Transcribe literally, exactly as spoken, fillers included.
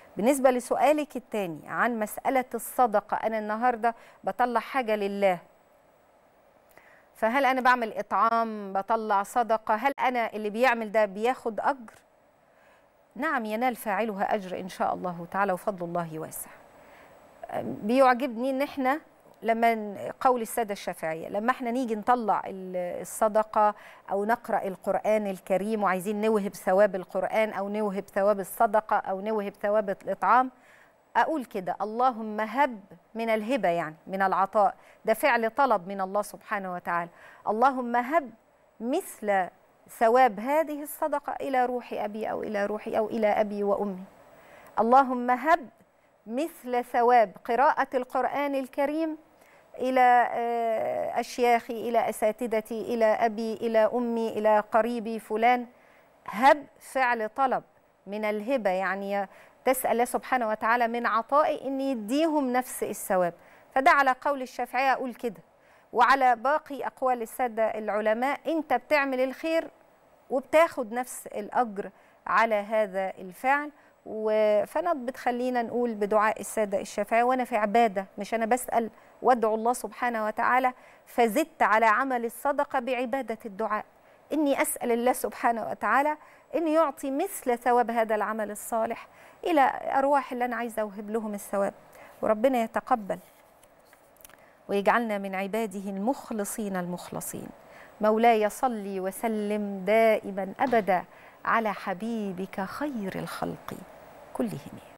بالنسبة لسؤالك الثاني عن مسألة الصدقة، أنا النهاردة بطلع حاجة لله، فهل أنا بعمل إطعام، بطلع صدقة، هل أنا اللي بيعمل ده بياخد أجر؟ نعم، ينال فاعلها أجر إن شاء الله تعالى وفضل الله واسع. بيعجبني إن إحنا لما قول السادة الشافعية لما احنا نيجي نطلع الصدقة أو نقرأ القرآن الكريم وعايزين نوهب ثواب القرآن أو نوهب ثواب الصدقة أو نوهب ثواب الإطعام، أقول كده: اللهم هب من الهبة، يعني من العطاء، ده فعل طلب من الله سبحانه وتعالى. اللهم هب مثل ثواب هذه الصدقة إلى روح أبي أو إلى روحي أو إلى أبي وأمي. اللهم هب مثل ثواب قراءة القرآن الكريم إلى أشياخي، إلى أساتذتي، إلى أبي، إلى أمي، إلى قريبي فلان. هب فعل طلب من الهبة، يعني تسأل الله سبحانه وتعالى من عطائي أن يديهم نفس الثواب. فده على قول الشافعية أقول كده، وعلى باقي أقوال السادة العلماء أنت بتعمل الخير وبتاخد نفس الأجر على هذا الفعل. فأنا بتخلينا نقول بدعاء السادة الشافعية، وأنا في عبادة، مش أنا بسأل وادعو الله سبحانه وتعالى، فزدت على عمل الصدقة بعبادة الدعاء، إني أسأل الله سبحانه وتعالى إن يعطي مثل ثواب هذا العمل الصالح إلى أرواح اللي أنا عايزة أوهب لهم الثواب، وربنا يتقبل ويجعلنا من عباده المخلصين المخلصين. مولاي صلي وسلم دائما أبدا على حبيبك خير الخلق كلهم.